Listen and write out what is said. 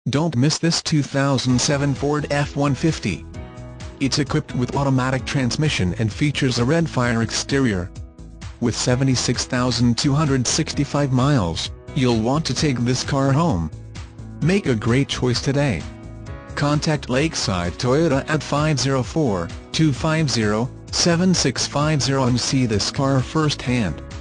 Don't miss this 2007 Ford F-150. It's equipped with automatic transmission and features a red fire exterior. With 76,265 miles, you'll want to take this car home. Make a great choice today. Contact Lakeside Toyota at 504-250-7650 and see this car firsthand.